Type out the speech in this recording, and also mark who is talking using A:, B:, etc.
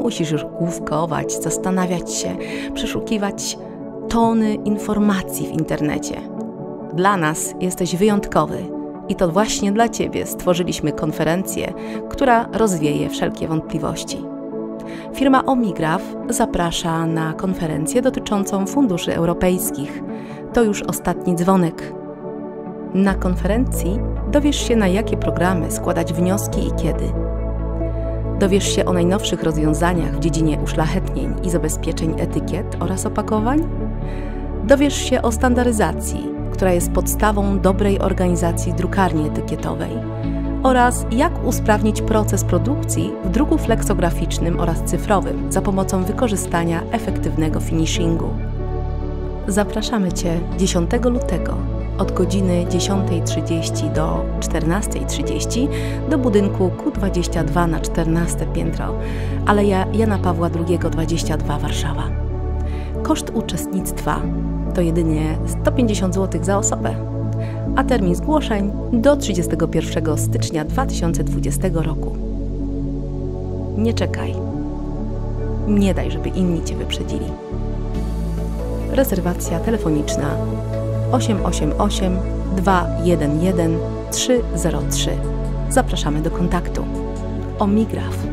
A: musisz już główkować, zastanawiać się, przeszukiwać tony informacji w internecie. Dla nas jesteś wyjątkowy i to właśnie dla Ciebie stworzyliśmy konferencję, która rozwieje wszelkie wątpliwości. Firma OmniGraph zaprasza na konferencję dotyczącą funduszy europejskich. To już ostatni dzwonek. Na konferencji dowiesz się, na jakie programy składać wnioski i kiedy. Dowiesz się o najnowszych rozwiązaniach w dziedzinie uszlachetnień i zabezpieczeń etykiet oraz opakowań. Dowiesz się o standaryzacji, która jest podstawą dobrej organizacji drukarni etykietowej, oraz jak usprawnić proces produkcji w druku fleksograficznym oraz cyfrowym za pomocą wykorzystania efektywnego finishingu. Zapraszamy Cię 10 lutego od godziny 10:30 do 14:30 do budynku Q22 na 14 piętro, Aleja Jana Pawła II 22 Warszawa. Koszt uczestnictwa to jedynie 150 zł za osobę, a termin zgłoszeń do 31 stycznia 2020 roku. Nie czekaj. Nie daj, żeby inni Cię wyprzedzili. Rezerwacja telefoniczna 888 211 303. Zapraszamy do kontaktu. OmniGraph.